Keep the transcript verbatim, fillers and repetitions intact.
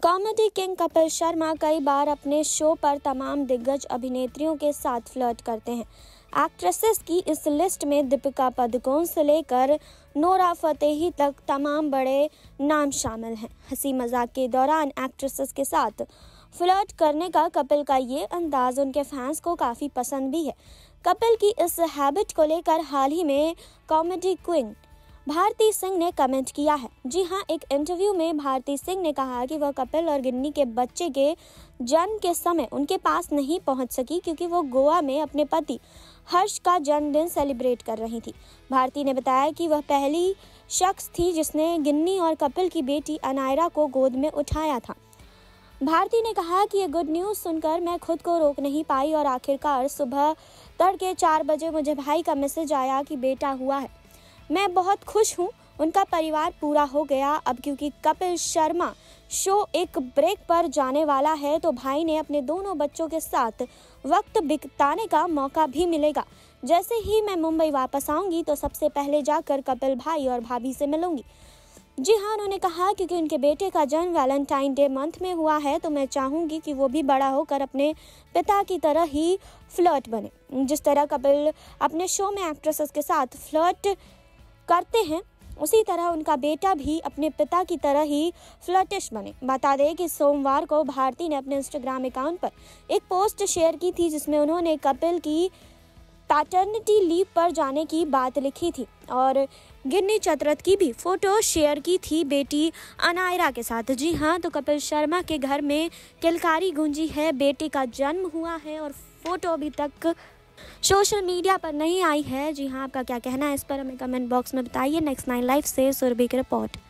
Comedy king Kapil Sharma कई बार अपने show पर तमाम दिग्गज अभिनेत्रियों के साथ फ्लर्ट करते हैं। एक्ट्रेसेस की इस लिस्ट में दीपिका पादुकोण से लेकर नोरा फतेही तक तमाम बड़े नाम शामिल हैं। हंसी मजाक के दौरान एक्ट्रेसेस के साथ फ्लर्ट करने का कपिल का ये अंदाज उनके फैंस को काफ़ी पसंद भी है। कपिल की इस हैबिट को लेकर हाल ही में कॉमेडी क्वीन भारती सिंह ने कमेंट किया है। जी हां, एक इंटरव्यू में भारती सिंह ने कहा कि वह कपिल और गिन्नी के बच्चे के जन्म के समय उनके पास नहीं पहुंच सकी क्योंकि वो गोवा में अपने पति हर्ष का जन्मदिन सेलिब्रेट कर रही थी। भारती ने बताया कि वह पहली शख्स थी जिसने गिन्नी और कपिल की बेटी अनायरा को गोद में उठाया था। भारती ने कहा कि ये गुड न्यूज़ सुनकर मैं खुद को रोक नहीं पाई और आखिरकार सुबह तड़के चार बजे मुझे भाई का मैसेज आया कि बेटा हुआ है। मैं बहुत खुश हूँ, उनका परिवार पूरा हो गया। अब क्योंकि कपिल शर्मा शो एक ब्रेक पर जाने वाला है तो भाई ने अपने दोनों बच्चों के साथ वक्त बिताने का मौका भी मिलेगा। जैसे ही मैं मुंबई वापस आऊँगी तो सबसे पहले जाकर कपिल भाई और भाभी से मिलूंगी। जी हाँ, उन्होंने कहा क्योंकि उनके बेटे का जन्म वैलेंटाइन डे मंथ में हुआ है तो मैं चाहूँगी कि वो भी बड़ा होकर अपने पिता की तरह ही फ्लर्ट बने। जिस तरह कपिल अपने शो में एक्ट्रेसेस के साथ फ्लर्ट करते हैं उसी तरह उनका बेटा भी अपने पिता की तरह ही फ्लर्टिश बने। बता दें कि सोमवार को भारती ने अपने इंस्टाग्राम अकाउंट पर एक पोस्ट शेयर की थी जिसमें उन्होंने कपिल की पैटर्निटी लीव पर जाने की बात लिखी थी और गिन्नी चतरथ की भी फोटो शेयर की थी बेटी अनायरा के साथ। जी हाँ, तो कपिल शर्मा के घर में किलकारी गूंजी है, बेटे का जन्म हुआ है और फोटो अभी तक सोशल मीडिया पर नहीं आई है। जी हाँ, आपका क्या कहना है इस पर हमें कमेंट बॉक्स में बताइए। नेक्स्ट नाइन लाइव से सुरभि की रिपोर्ट।